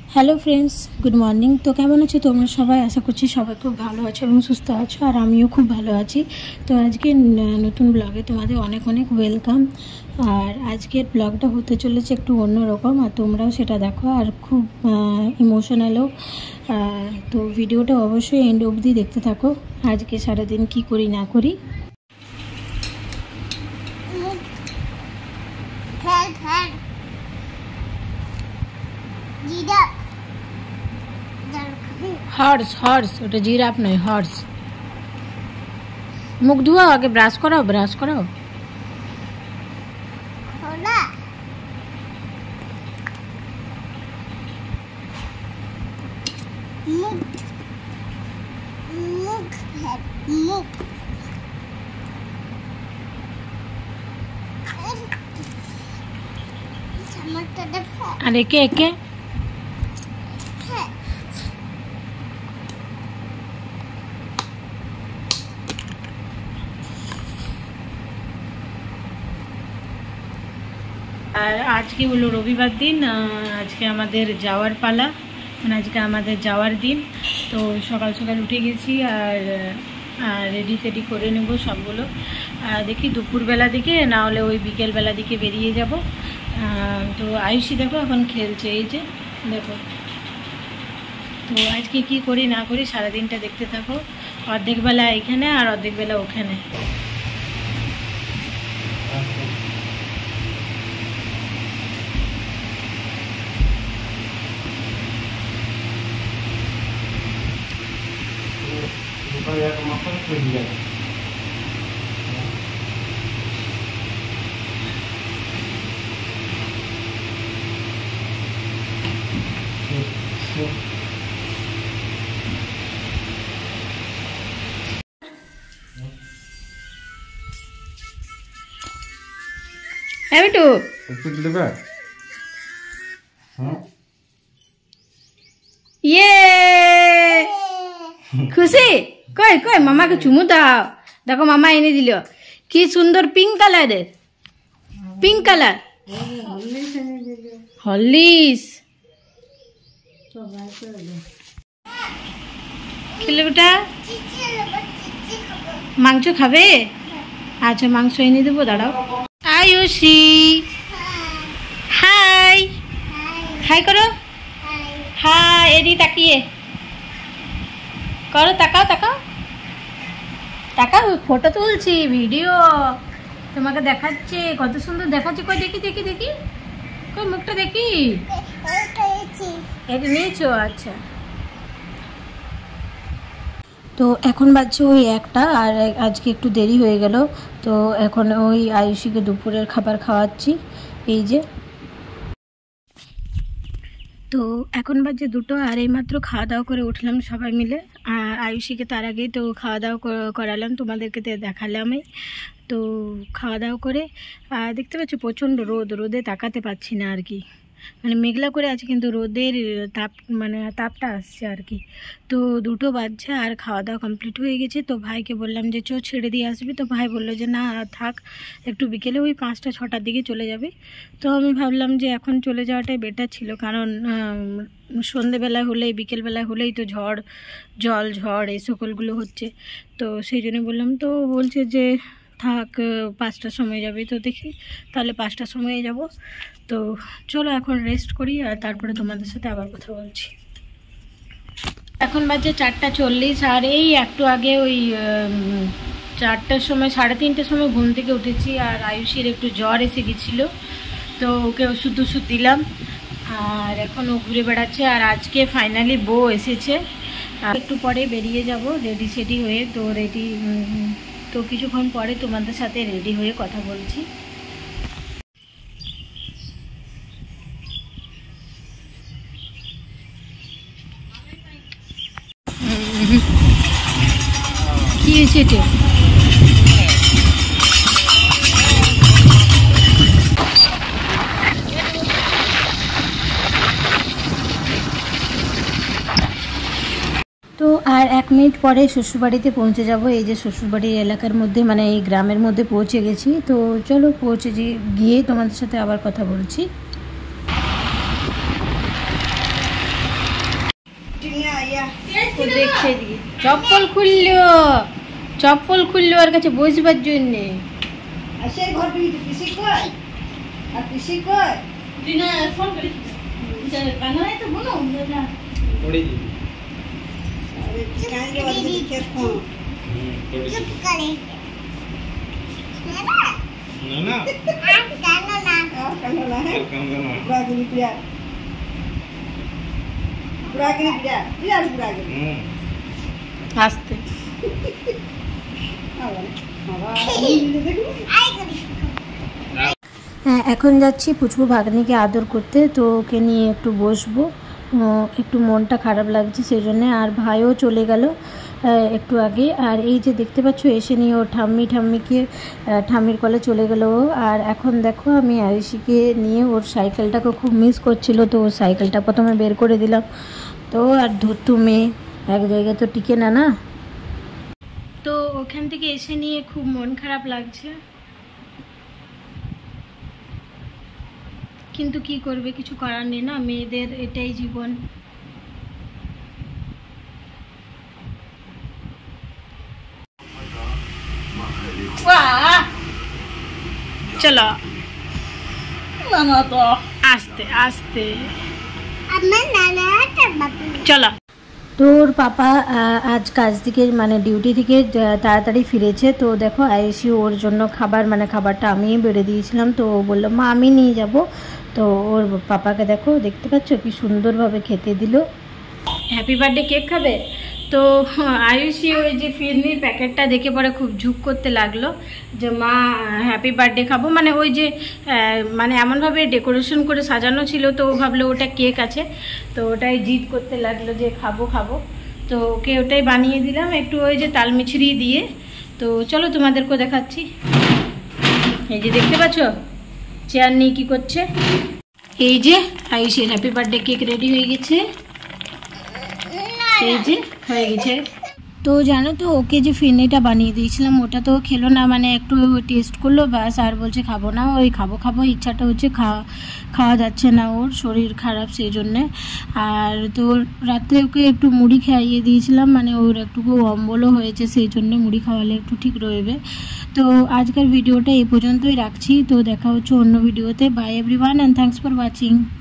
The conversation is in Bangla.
Hello friends, good morning. তো কেমন আছো তোমরা সবাই? আশা করছি সবাই খুব ভালো আছো এবং সুস্থ আছো, আর আমিও খুব ভালো আছি। তো আজকে নতুন ব্লগে তোমাদের অনেক অনেক ওয়েলকাম। আর আজকের ব্লগটা হতে চলেছে একটু অন্যরকম, আর তোমরাও সেটা দেখো, আর খুব ইমোশনালও। তো ভিডিওটা অবশ্যই এন্ড অবধি দেখতে থাকো। আজকে সারাদিন কি করি না করি। হর্স হর্স, ওটা জিরাফ নয়, হর্স। মুখ ধোয়াও, আগে ব্রাশ করাও, ব্রাশ করাও। আর একে একে আর আজকে হলো রবিবার দিন। আজকে আমাদের যাওয়ার পালা, মানে আজকে আমাদের যাওয়ার দিন। তো সকাল সকাল উঠে গেছি আর রেডি টেডি করে নেব সবগুলো। দেখি দুপুরবেলা দিকে, না হলে ওই বিকেলবেলা দিকে বেরিয়ে যাব। তো আয়ুষী দেখো এখন খেলছে, এই যে দেখো। তো আজকে কি করি না করি সারাদিনটা দেখতে থাকো। অর্ধেক বেলা এখানে আর অর্ধেক বেলা ওখানে। একটু ইয়ে খুশি, কই কই মামাকে চুমু দাও। দেখো মামা এনে দিল, কি সুন্দর পিঙ্ক কালারের, পিঙ্ক কালার হরলিক্স। খেলে বেটা, মাংস খাবে? আচ্ছা মাংস এনে দেবো, দাঁড়াও। আয়ুষী হাই, হাই করো, হাই। এদি তাকিয়ে করো, তাকাও তাকাও তাকাও। ফটো তুলছি, ভিডিও তোমাকে দেখাচ্ছে, কত সুন্দর দেখাচ্ছে। কই দেখি দেখি দেখি, কই মুখটা দেখি। এটা নিয়েছো? আচ্ছা। তো এখন বাজছে ওই 1টা, আর আজকে একটু দেরি হয়ে গেল। তো এখন ওই আয়ুষীকে দুপুরের খাবার খাওয়াচ্ছি, এই যে। তো এখন বাজে 2টো, আর এইমাত্র খাওয়া দাওয়া করে উঠলাম সবাই মিলে। আর আয়ুষীকে তার আগেই তো খাওয়া দাওয়া করালাম, তোমাদেরকে দেখালামই। তো খাওয়া দাওয়া করে দেখতে পাচ্ছি প্রচণ্ড রোদে তাকাতে পাচ্ছি না আর কি। মানে মেঘলা করে আছে, কিন্তু রোদের তাপটা আসছে আর কি। তো 2টো বাজছে আর খাওয়া দাওয়া কমপ্লিট হয়ে গেছে। তো ভাইকে বললাম যে চো ছেড়ে দিয়ে আসবি। তো ভাই বললো যে না থাক, একটু বিকেলে ওই 5টা-6টার দিকে চলে যাবে। তো আমি ভাবলাম যে এখন চলে যাওয়াটাই বেটার ছিল, কারণ সন্ধেবেলা হলেই, বিকেলবেলা হলেই তো ঝড় এই সকলগুলো হচ্ছে। তো সেই জন্য বললাম। তো বলছে যে থাক, 5টার সময় যাবে। তো দেখি তাহলে 5টার সময়ে যাব। তো চলো এখন রেস্ট করি, আর তারপরে তোমাদের সাথে আবার কথা বলছি। এখন বাজে 4টা 40, আর এই একটু আগে ওই 4টার সময়, 3:30টার সময় ঘুম থেকে উঠেছি। আর আয়ুষীর একটু জ্বর এসে গেছিলো, তো ওকে ওষুধ দিলাম। আর এখন ও ঘুরে বেড়াচ্ছে। আর আজকে ফাইনালি বউ এসেছে, আর একটু পরে বেরিয়ে যাব রেডি সেডি হয়ে। তো কিছুক্ষণ পরে তোমাদের সাথে রেডি হয়ে কথা বলছি। কি হয়েছে এটা? তো আর 1 মিনিট পরে শ্বশুরবাড়িতে পৌঁছে যাব। এই যে শ্বশুরবাড়ির এলাকার মধ্যে, মানে এই গ্রামের মধ্যে পৌঁছে গেছি। তো চলো পৌঁছে গিয়ে তোমাদের সাথে আবার কথা বলছি। দেখছে এদিকে চপ্পল খুললো ওর কাছে বসবার জন্যে। আসতে হ্যাঁ, এখন যাচ্ছি পুচকু ভাগ্নিকে আদর করতে, তো ওকে নিয়ে একটু বসবো, একটু মনটা খারাপ লাগছে সেই জন্যে। আর ভাইও চলে গেল একটু আগে। আর এই যে দেখতে পাচ্ছ এসে নিয়ে ও ঠাম্মির কলে চলে গেল ও। আর এখন দেখো আমি আয়ুষীকে নিয়ে ওর সাইকেলটাকে খুব মিস করছিল, তো ওর সাইকেলটা প্রথমে বের করে দিলাম। তো আর ধুতু মেয়ে এক জায়গায় তো টিকে না না, তো ওখান থেকে এসে নিয়ে খুব মন খারাপ লাগছে, কিন্তু কি করবে, কিছু করার নেই না, মেয়েদের এটাই জীবন। চলো আস্তে আস্তে চলো। তোর পাপা আজ কাজ থেকে মানে ডিউটি থেকে তাড়াতাড়ি ফিরেছে, তো দেখো আয়ুষী ওর জন্য খাবারটা আমিই বেড়ে দিয়েছিলাম, তো ও বললো মা আমি নিয়ে যাব। তো ওর পাপাকে দেখো দেখতে পাচ্ছ কি সুন্দরভাবে খেতে দিল। হ্যাপি বার্থডে কেক খাবে, তো আয়ুষী ওই যে ফিরনির প্যাকেটটা দেখে পরে খুব ঝুঁক করতে লাগলো যে মা হ্যাপি বার্থডে খাবো, মানে ওই যে মানে এমনভাবে ডেকোরেশন করে সাজানো ছিল, তো ও ভাবলো ওটা কেক আছে, তো ওটাই জিদ করতে লাগলো যে খাবো, তো ওকে ওটাই বানিয়ে দিলাম একটু ওই যে তাল মিছরি দিয়ে। তো চলো তোমাদেরকেও দেখাচ্ছি। এই যে দেখতে পাচ্ছ চেয়ার নিয়ে কী করছে, এই যে আয়ুষীর হ্যাপি বার্থডে কেক রেডি হয়ে গেছে, এই যে হয়ে গেছে। তো জানো তো ওকে যে ফিরনিটা বানিয়ে দিয়েছিলাম ওটা তো খেলো না, মানে একটু টেস্ট করলো ব্যাস, আর বলছে খাবো না। ওই খাবো ইচ্ছাটা হচ্ছে, খাওয়া যাচ্ছে না, ওর শরীর খারাপ সেই জন্যে। আর তো রাত্রে ওকে একটু মুড়ি খাইয়ে দিয়েছিলাম, মানে ওর একটুকু অম্বলও হয়েছে সেই জন্যে মুড়ি খাওয়ালে একটু ঠিক রয়েবে। তো আজকের ভিডিওটা এই পর্যন্তই রাখছি, তো দেখা হচ্ছে অন্য ভিডিওতে। Bye everyone and thanks for watching.